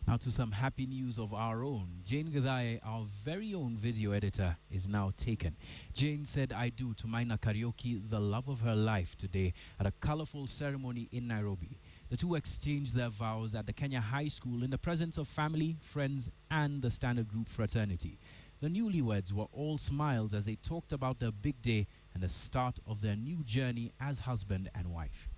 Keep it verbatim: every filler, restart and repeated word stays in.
Now to some happy news of our own. Jane Githae, our very own video editor, is now taken. Jane said "I do" to Maina Kariuki, the love of her life, today at a colourful ceremony in Nairobi. The two exchanged their vows at the Kenya High School in the presence of family, friends, and the standard group fraternity. The newlyweds were all smiles as they talked about their big day and the start of their new journey as husband and wife.